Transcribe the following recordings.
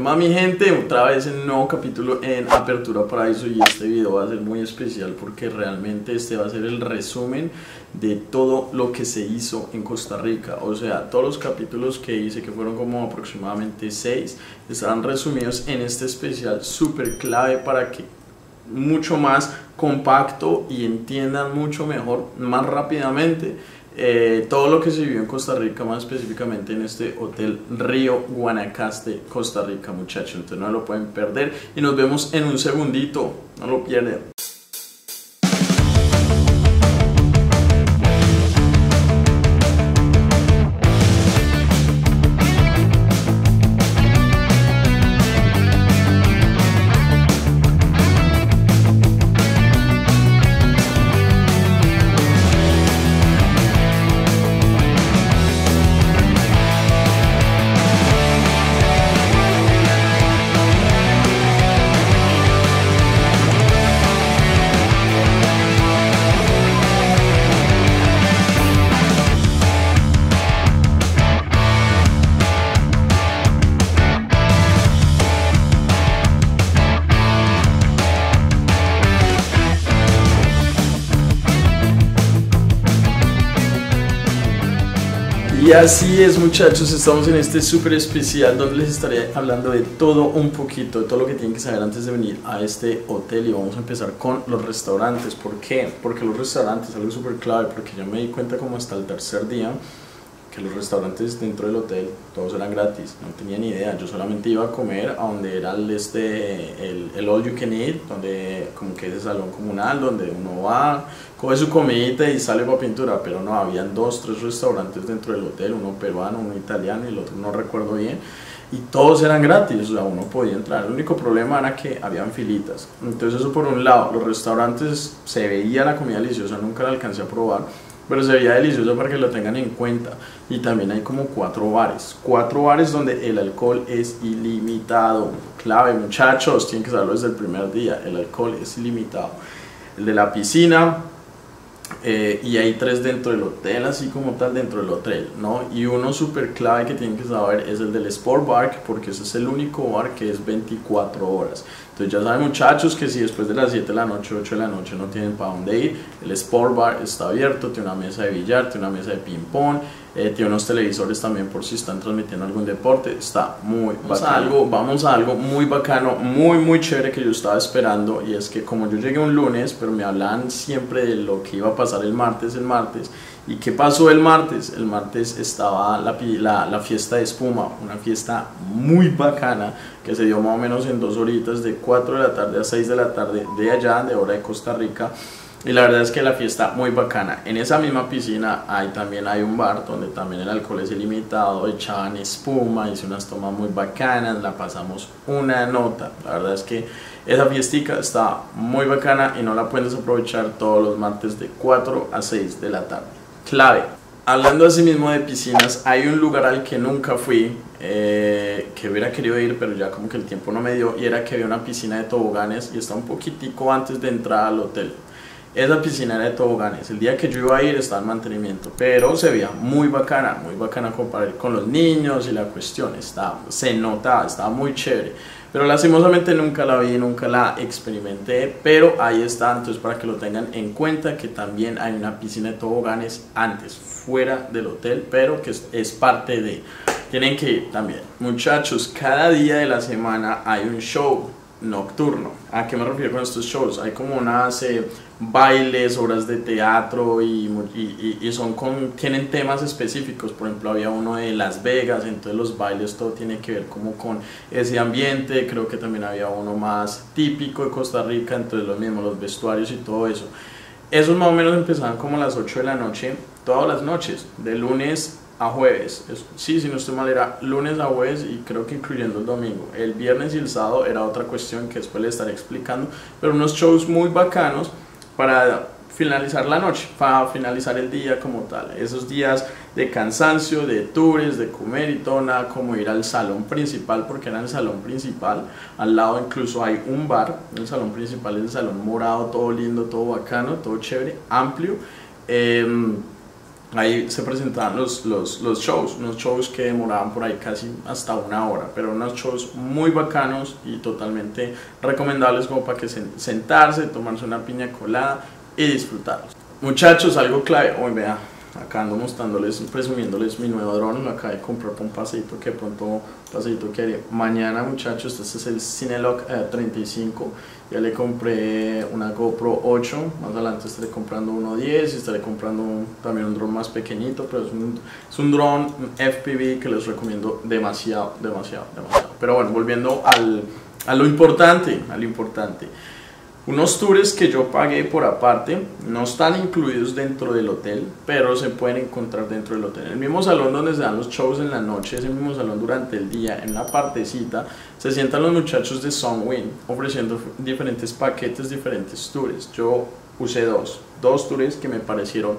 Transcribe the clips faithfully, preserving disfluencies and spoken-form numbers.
Hola mi gente, otra vez en un nuevo capítulo en Apertura Paraíso, y este video va a ser muy especial porque realmente este va a ser el resumen de todo lo que se hizo en Costa Rica. O sea, todos los capítulos que hice, que fueron como aproximadamente seis, estarán resumidos en este especial súper clave para que mucho más compacto y entiendan mucho mejor, más rápidamente, eh, todo lo que se vivió en Costa Rica, más específicamente en este hotel Río Guanacaste, Costa Rica, muchachos. Entonces no lo pueden perder y nos vemos en un segundito, no lo pierden. Y así es, muchachos, estamos en este súper especial donde les estaré hablando de todo un poquito, de todo lo que tienen que saber antes de venir a este hotel. Y vamos a empezar con los restaurantes. ¿Por qué? Porque los restaurantes es algo súper clave, porque yo me di cuenta como hasta el tercer día que los restaurantes dentro del hotel todos eran gratis. No tenía ni idea, yo solamente iba a comer a donde era el, este, el, el all you can eat, donde como que es el salón comunal, donde uno va, coge su comidita y sale para pintura. Pero no, habían dos, tres restaurantes dentro del hotel, uno peruano, uno italiano y el otro no recuerdo bien, y todos eran gratis, o sea, uno podía entrar. El único problema era que habían filitas. Entonces eso por un lado. Los restaurantes, se veía la comida deliciosa, nunca la alcancé a probar, pero se veía delicioso para que lo tengan en cuenta. Y también hay como cuatro bares, cuatro bares donde el alcohol es ilimitado. Clave, muchachos, tienen que saberlo desde el primer día, el alcohol es ilimitado. El de la piscina, eh, y hay tres dentro del hotel, así como tal dentro del hotel, ¿no? Y uno súper clave que tienen que saber es el del Sport Bar, porque ese es el único bar que es veinticuatro horas. Entonces ya saben, muchachos, que si después de las siete de la noche, ocho de la noche no tienen para dónde ir, el Sport Bar está abierto, tiene una mesa de billar, tiene una mesa de ping pong, eh, tiene unos televisores también por si están transmitiendo algún deporte. Está muy vamos bacano. A algo, vamos a algo muy bacano, muy muy chévere que yo estaba esperando, y es que como yo llegué un lunes, pero me hablaban siempre de lo que iba a pasar el martes, el martes. ¿Y qué pasó el martes? El martes estaba la, la, la fiesta de espuma, una fiesta muy bacana que se dio más o menos en dos horitas, de cuatro de la tarde a seis de la tarde de allá, de hora de Costa Rica. Y la verdad es que la fiesta muy bacana. En esa misma piscina hay, también hay un bar donde también el alcohol es ilimitado, echaban espuma, hice unas tomas muy bacanas, la pasamos una nota. La verdad es que esa fiestica está muy bacana y no la puedes aprovechar todos los martes de cuatro a seis de la tarde. Clave. Hablando así mismo de piscinas, hay un lugar al que nunca fui, eh, que hubiera querido ir, pero ya como que el tiempo no me dio, y era que había una piscina de toboganes y está un poquitico antes de entrar al hotel. Esa piscina era de toboganes. El día que yo iba a ir estaba en mantenimiento, pero se veía muy bacana, muy bacana comparar con los niños y la cuestión, estaba, se notaba, estaba muy chévere. Pero lastimosamente nunca la vi, nunca la experimenté, pero ahí está. Entonces para que lo tengan en cuenta, que también hay una piscina de toboganes antes, fuera del hotel, pero que es, es parte de... Tienen que ir también. Muchachos, cada día de la semana hay un show nocturno. ¿A qué me refiero con estos shows? Hay como unas eh, bailes, obras de teatro, y, y, y son con, tienen temas específicos. Por ejemplo, había uno de Las Vegas, entonces los bailes todo tiene que ver como con ese ambiente. Creo que también había uno más típico de Costa Rica, entonces lo mismo, los vestuarios y todo eso. Esos más o menos empezaban como a las ocho de la noche, todas las noches, de lunes a jueves. Sí, si no estoy mal, era lunes a jueves, y creo que incluyendo el domingo. El viernes y el sábado era otra cuestión que después les estaré explicando, pero unos shows muy bacanos para finalizar la noche, para finalizar el día como tal. Esos días de cansancio, de tours, de comer y todo, nada como ir al salón principal, porque era el salón principal. Al lado incluso hay un bar. El salón principal es el salón morado, todo lindo, todo bacano, todo chévere, amplio. Eh, ahí se presentaban los, los, los shows, unos shows que demoraban por ahí casi hasta una hora, pero unos shows muy bacanos y totalmente recomendables como para que sentarse, tomarse una piña colada y disfrutarlos. Muchachos, algo clave, hoy vea, acá ando mostrándoles, presumiéndoles mi nuevo dron, lo acabé de comprar por un paseito que pronto, un paseito que haré mañana, muchachos. Este es el Cinelog eh, treinta y cinco, ya le compré una GoPro ocho, más adelante estaré comprando uno diez y estaré comprando un, también un dron más pequeñito, pero es un, es un dron F P V que les recomiendo demasiado, demasiado, demasiado. Pero bueno, volviendo al, a lo importante, a lo importante. Unos tours que yo pagué por aparte, no están incluidos dentro del hotel, pero se pueden encontrar dentro del hotel. El mismo salón donde se dan los shows en la noche, ese mismo salón durante el día, en la partecita, se sientan los muchachos de Sunwing ofreciendo diferentes paquetes, diferentes tours. Yo usé dos, dos tours que me parecieron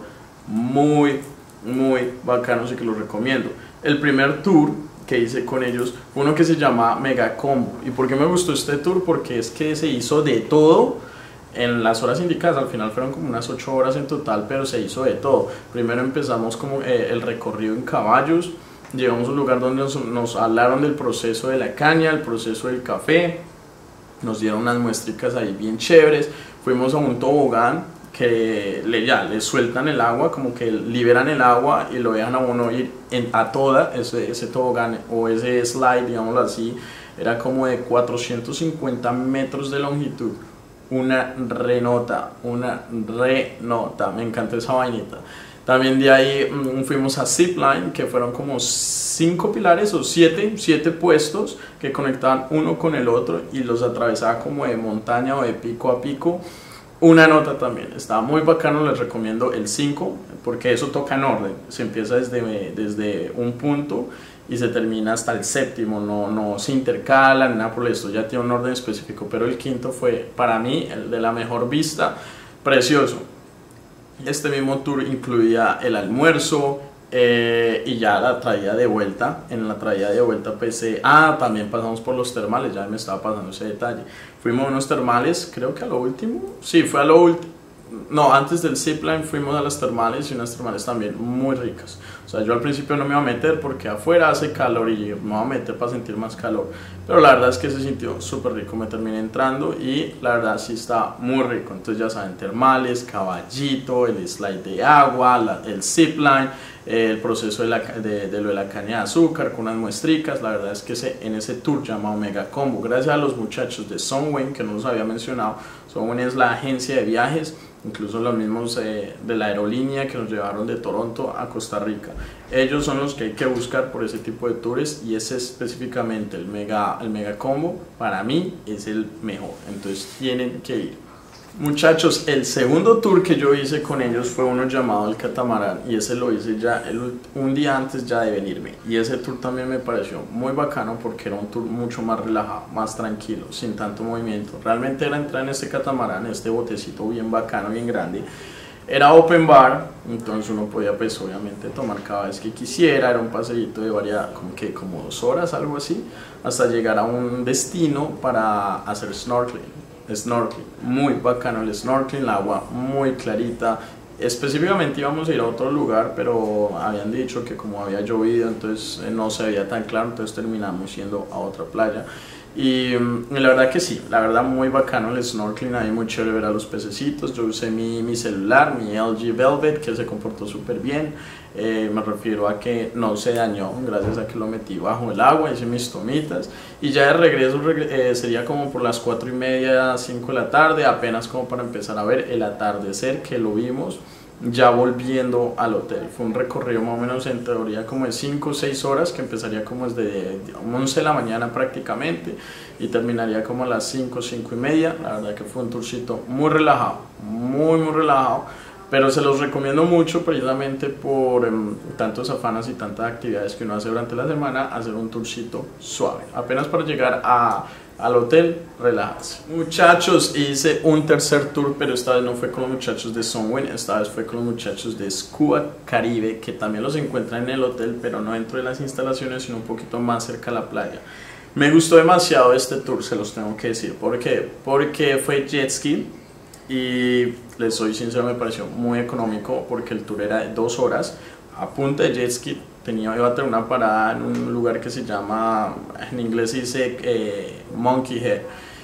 muy, muy bacanos y que los recomiendo. El primer tour que hice con ellos, uno que se llama Mega Combo. ¿Y por qué me gustó este tour? Porque es que se hizo de todo en las horas indicadas. Al final fueron como unas ocho horas en total, pero se hizo de todo. Primero empezamos como eh, el recorrido en caballos, llegamos a un lugar donde nos, nos hablaron del proceso de la caña, el proceso del café, nos dieron unas muestricas ahí bien chéveres. Fuimos a un tobogán que le, ya, le sueltan el agua, como que liberan el agua y lo dejan a uno ir en, a toda ese, ese tobogán o ese slide, digámoslo así. Era como de cuatrocientos cincuenta metros de longitud, una renota, una renota, me encanta esa vainita. También de ahí um, fuimos a Zipline, que fueron como cinco pilares o siete, siete puestos que conectaban uno con el otro y los atravesaba como de montaña o de pico a pico. Una nota también, estaba muy bacano, les recomiendo el cinco, porque eso toca en orden, se empieza desde, desde un punto y se termina hasta el séptimo, no, no se intercalan, nada por esto, ya tiene un orden específico, pero el quinto fue para mí el de la mejor vista, precioso. Este mismo tour incluía el almuerzo eh, y ya la traída de vuelta. En la traída de vuelta pues, eh, ah, también pasamos por los termales, ya me estaba pasando ese detalle. Fuimos a unos termales, creo que a lo último, sí, fue a lo último. No, antes del zipline fuimos a las termales y unas termales también muy ricas. O sea, yo al principio no me iba a meter porque afuera hace calor y me iba a meter para sentir más calor. Pero la verdad es que se sintió súper rico, me terminé entrando y la verdad sí está muy rico. Entonces ya saben, termales, caballito, el slide de agua, la, el zipline, eh, el proceso de, la, de, de lo de la caña de azúcar con unas muestricas. La verdad es que ese, en ese tour llamado Mega Combo, gracias a los muchachos de Sunwing que no los había mencionado. Sunwing es la agencia de viajes, incluso los mismos eh, de la aerolínea que nos llevaron de Toronto a Costa Rica. Ellos son los que hay que buscar por ese tipo de tours y ese específicamente el Mega, el Mega Combo para mí es el mejor, entonces tienen que ir. Muchachos, el segundo tour que yo hice con ellos fue uno llamado el Catamarán y ese lo hice ya el, un día antes ya de venirme y ese tour también me pareció muy bacano porque era un tour mucho más relajado, más tranquilo, sin tanto movimiento. Realmente era entrar en este catamarán, este botecito bien bacano, bien grande. Era open bar, entonces uno podía pues obviamente tomar cada vez que quisiera, era un paseíto de varias, como que como dos horas, algo así, hasta llegar a un destino para hacer snorkeling. Snorkeling, muy bacano el snorkeling, el agua muy clarita. Específicamente íbamos a ir a otro lugar, pero habían dicho que como había llovido, entonces no se veía tan claro, entonces terminamos yendo a otra playa. Y, y la verdad que sí, la verdad muy bacano el snorkeling, ahí muy chévere ver a los pececitos. Yo usé mi, mi celular, mi L G Velvet, que se comportó súper bien. Eh, me refiero a que no se dañó gracias a que lo metí bajo el agua, hice mis tomitas y ya de regreso eh, sería como por las cuatro y media, cinco de la tarde, apenas como para empezar a ver el atardecer, que lo vimos ya volviendo al hotel. Fue un recorrido más o menos en teoría como de cinco o seis horas, que empezaría como desde once de la mañana prácticamente y terminaría como a las cinco, cinco y media. La verdad que fue un tourcito muy relajado, muy muy relajado, pero se los recomiendo mucho precisamente por um, tantos afanes y tantas actividades que uno hace durante la semana, hacer un tourcito suave, apenas para llegar a al hotel, relájate. Muchachos, hice un tercer tour, pero esta vez no fue con los muchachos de Sunwing, esta vez fue con los muchachos de Scuba Caribe, que también los encuentran en el hotel, pero no dentro de las instalaciones, sino un poquito más cerca a la playa. Me gustó demasiado este tour, se los tengo que decir. ¿Por qué? Porque fue jet ski y les soy sincero, me pareció muy económico porque el tour era de dos horas. a punta de jet ski. Tenía, iba a tener una parada en un lugar que se llama, en inglés se dice eh, Monkey Head,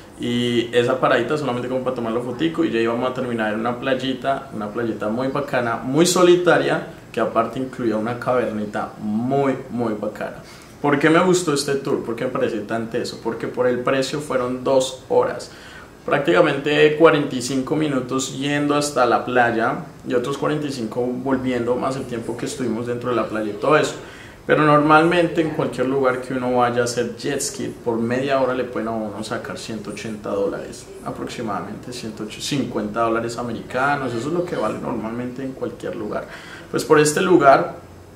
y esa paradita solamente como para tomar la fotico, y ya íbamos a terminar en una playita, una playita muy bacana, muy solitaria, que aparte incluía una cavernita muy muy bacana. ¿Por qué me gustó este tour? ¿Por qué me pareció tan teso? Porque por el precio fueron dos horas, prácticamente cuarenta y cinco minutos yendo hasta la playa y otros cuarenta y cinco volviendo, más el tiempo que estuvimos dentro de la playa y todo eso. Pero normalmente en cualquier lugar que uno vaya a hacer jet ski, por media hora le pueden a uno sacar ciento ochenta dólares, aproximadamente ciento cincuenta dólares americanos. Eso es lo que vale normalmente en cualquier lugar. Pues por este lugar,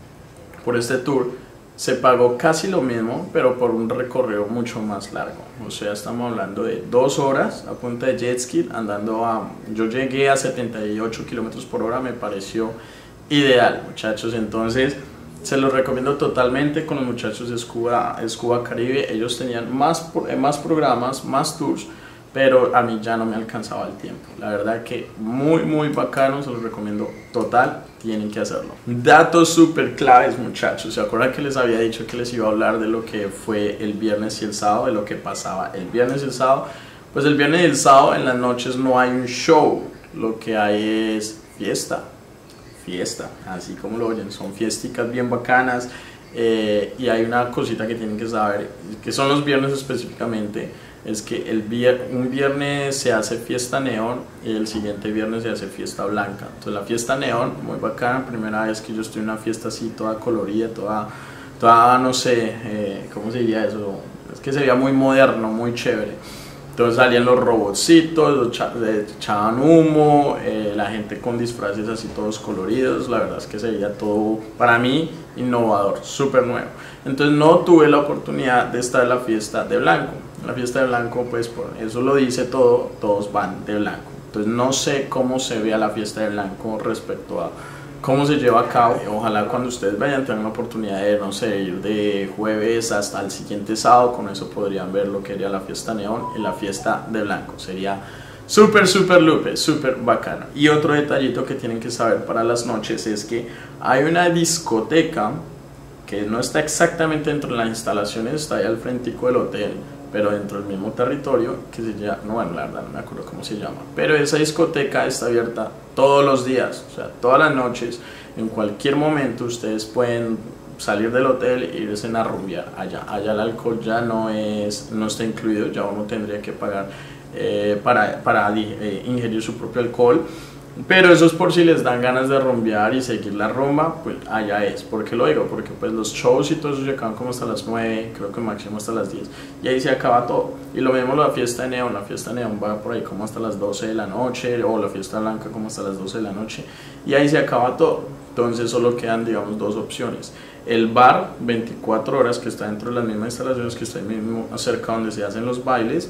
por este tour, se pagó casi lo mismo, pero por un recorrido mucho más largo. O sea, estamos hablando de dos horas a punta de jet ski, andando a... Yo llegué a setenta y ocho kilómetros por hora, me pareció ideal, muchachos. Entonces, se los recomiendo totalmente con los muchachos de Scuba, Scuba Caribe. Ellos tenían más, más programas, más tours, pero a mí ya no me alcanzaba el tiempo. La verdad que muy muy bacano, se los recomiendo total, tienen que hacerlo. Datos súper claves, muchachos. ¿Se acuerdan que les había dicho que les iba a hablar de lo que fue el viernes y el sábado, de lo que pasaba el viernes y el sábado? Pues el viernes y el sábado en las noches no hay un show, lo que hay es fiesta, fiesta, así como lo oyen, son fiesticas bien bacanas. Eh, y hay una cosita que tienen que saber, que son los viernes específicamente, es que el vier un viernes se hace fiesta neón y el siguiente viernes se hace fiesta blanca. Entonces la fiesta neón, muy bacana, primera vez que yo estoy en una fiesta así toda colorida, toda, toda no sé, eh, ¿cómo se diría eso? Es que se veía muy moderno, muy chévere. Entonces salían los robotcitos, los echaban humo, eh, la gente con disfraces así todos coloridos. La verdad es que se veía todo, para mí, innovador, súper nuevo. Entonces no tuve la oportunidad de estar en la fiesta de blanco. La fiesta de blanco, pues por eso lo dice todo, todos van de blanco. Entonces no sé cómo se vea la fiesta de blanco respecto a cómo se lleva a cabo. Ojalá cuando ustedes vayan tengan la oportunidad de, no sé, ir de jueves hasta el siguiente sábado, con eso podrían ver lo que sería la fiesta neón y la fiesta de blanco. Sería súper, súper lupe, súper bacana. Y otro detallito que tienen que saber para las noches es que hay una discoteca que no está exactamente dentro de las instalaciones, está ahí al frentico del hotel, pero dentro del mismo territorio, que se llama, no, bueno, la verdad no me acuerdo cómo se llama, pero esa discoteca está abierta todos los días, o sea, todas las noches, en cualquier momento ustedes pueden salir del hotel e irse a rumbear allá. Allá el alcohol ya no, es, no está incluido, ya uno tendría que pagar eh, para, para eh, ingerir su propio alcohol. Pero eso es por si les dan ganas de rumbear y seguir la rumba, pues allá es. ¿Por qué lo digo? Porque pues los shows y todo eso se acaban como hasta las nueve, creo que máximo hasta las diez, y ahí se acaba todo. Y lo mismo la fiesta de neón, la fiesta de neón va por ahí como hasta las doce de la noche, o la fiesta blanca como hasta las doce de la noche, y ahí se acaba todo. Entonces solo quedan, digamos, dos opciones: el bar veinticuatro horas, que está dentro de las mismas instalaciones, que está ahí mismo cerca donde se hacen los bailes,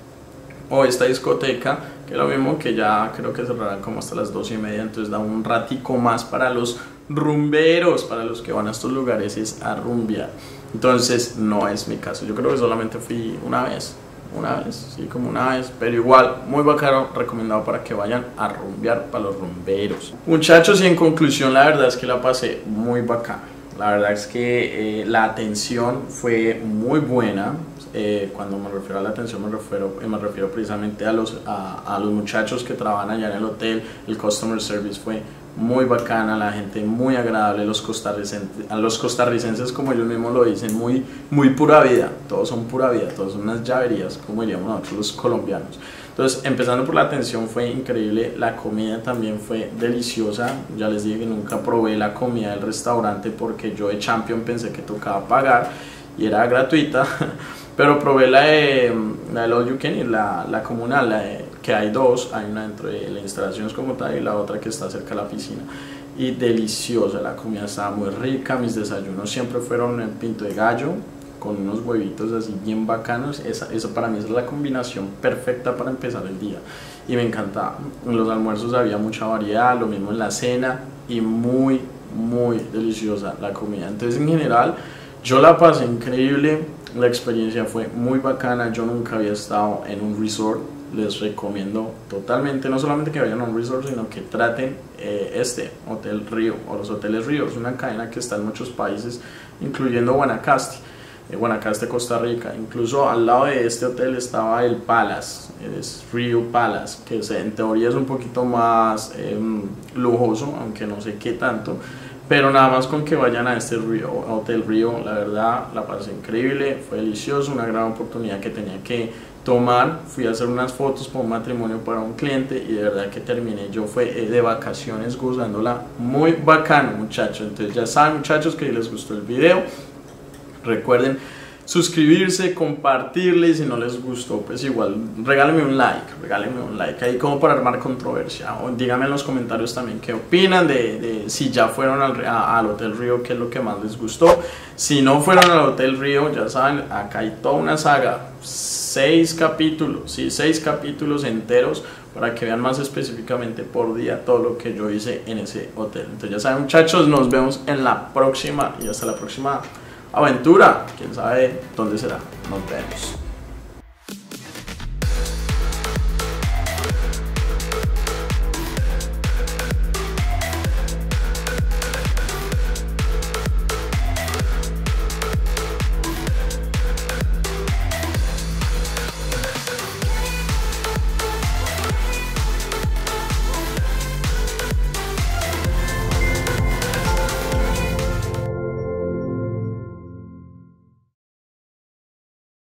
o esta discoteca, que es lo mismo, que ya creo que cerrarán como hasta las doce y media, entonces da un ratico más para los rumberos, para los que van a estos lugares es a rumbear. Entonces no es mi caso, yo creo que solamente fui una vez, una vez, sí, como una vez, pero igual, muy bacano, recomendado para que vayan a rumbear, para los rumberos. Muchachos, y en conclusión, la verdad es que la pasé muy bacana. La verdad es que eh, la atención fue muy buena. Eh, cuando me refiero a la atención me refiero, me refiero precisamente a los, a, a los muchachos que trabajan allá en el hotel. El customer service fue muy bacana, la gente muy agradable, los costarricenses, a los costarricenses, como ellos mismos lo dicen, muy, muy pura vida, todos son pura vida, todos son unas llaverías, como diríamos nosotros los colombianos. Entonces, empezando por la atención, fue increíble. La comida también fue deliciosa. Ya les dije que nunca probé la comida del restaurante porque yo de Champion pensé que tocaba pagar y era gratuita. Pero probé la de, la de All You Can Eat, la, la comunal, la de, que hay dos. Hay una dentro de las instalaciones como tal y la otra que está cerca de la piscina. Y deliciosa, la comida estaba muy rica. Mis desayunos siempre fueron el pinto de gallo con unos huevitos así bien bacanos. Esa, esa para mí es la combinación perfecta para empezar el día y me encantaba. En los almuerzos había mucha variedad, lo mismo en la cena, y muy muy deliciosa la comida. Entonces, en general, yo la pasé increíble, la experiencia fue muy bacana. Yo nunca había estado en un resort, les recomiendo totalmente, no solamente que vayan a un resort, sino que traten eh, este Hotel Rio o los Hoteles Rio. Es una cadena que está en muchos países, incluyendo Guanacaste, eh, Guanacaste, Costa Rica. Incluso al lado de este hotel estaba el Palace, es Rio Palace, que en teoría es un poquito más eh, lujoso, aunque no sé qué tanto. Pero nada más con que vayan a este Rio, Hotel Rio, la verdad la pasé increíble, fue delicioso, una gran oportunidad que tenía que tomar. Fui a hacer unas fotos para un matrimonio para un cliente y de verdad que terminé, yo fue de vacaciones gozándola muy bacano, muchachos. Entonces ya saben, muchachos, que les gustó el video, recuerden suscribirse, compartirle, y si no les gustó, pues igual regálenme un like, regálenme un like ahí como para armar controversia, o díganme en los comentarios también qué opinan de, de si ya fueron al, a, al Hotel Rio, qué es lo que más les gustó. Si no fueron al Hotel Rio, ya saben, acá hay toda una saga, seis capítulos, sí, seis capítulos enteros para que vean más específicamente por día todo lo que yo hice en ese hotel. Entonces ya saben, muchachos, nos vemos en la próxima y hasta la próxima aventura, quién sabe dónde será. Nos vemos.